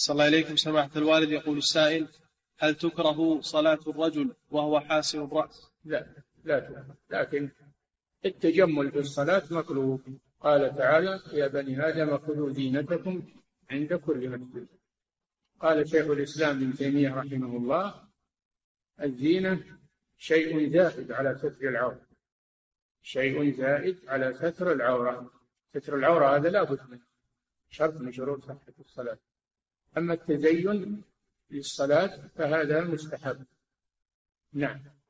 صلى الله إليكم سماحة الوالد. يقول السائل: هل تكره صلاة الرجل وهو حاسر الرأس؟ لا تكره، لكن التجمل في الصلاة مكروه. قال تعالى: يا بني آدم خذوا زينتكم عند كل مسجد. قال شيخ الإسلام ابن تيمية رحمه الله: الزينة شيء زائد على ستر العورة، شيء زائد على ستر العورة. ستر العورة هذا لا بد منه، شرط من شروط صحة الصلاة. أما التزين للصلاة فهذا مستحب. نعم.